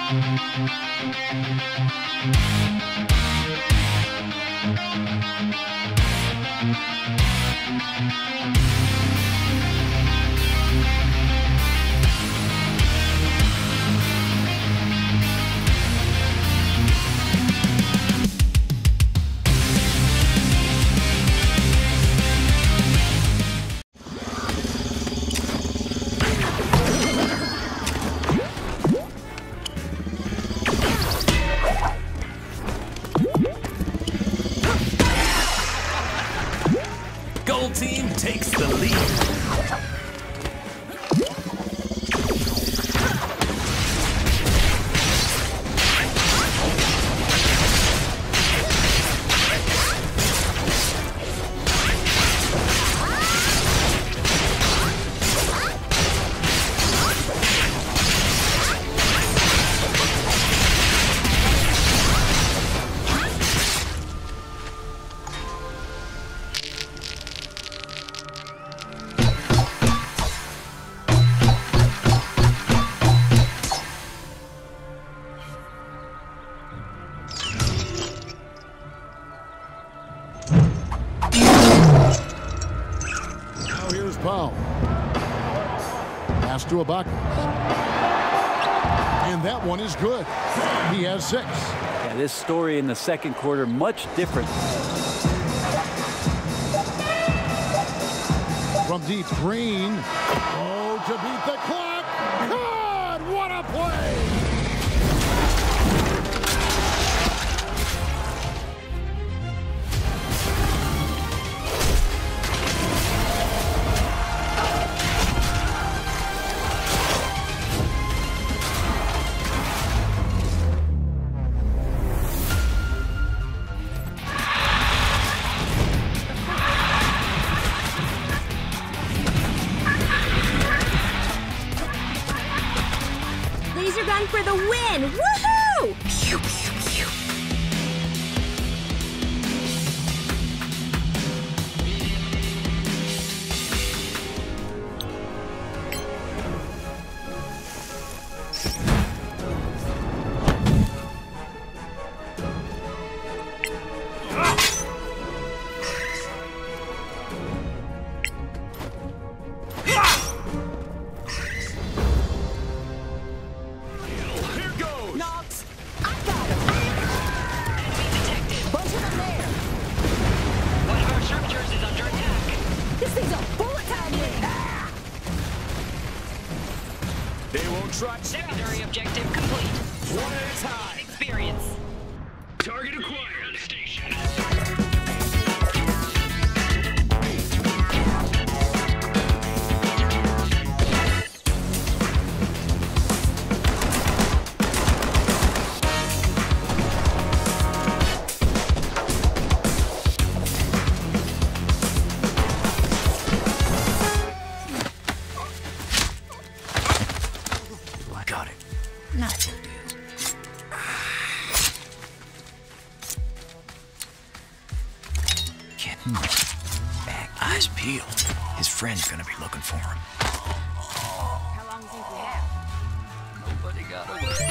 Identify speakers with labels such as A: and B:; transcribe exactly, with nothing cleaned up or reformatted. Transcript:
A: Gold team takes the lead.
B: Foul. Pass to a buck. And that one is good. He has six.
C: Yeah, this story in the second quarter, much different.
B: From deep, Green. Oh, to beat the clock. God, what a play!
D: Laser gun for the win! Woohoo! Pew, pew, pew.
A: They won't try.
E: Secondary objective complete.
A: One at a time.
E: Experience.
A: Target acquired on the station.
C: Got it. Not a big deal. Can't move. Back, eyes peeled. His friend's gonna be looking for him.
E: How long do you think we have?
C: Nobody got away.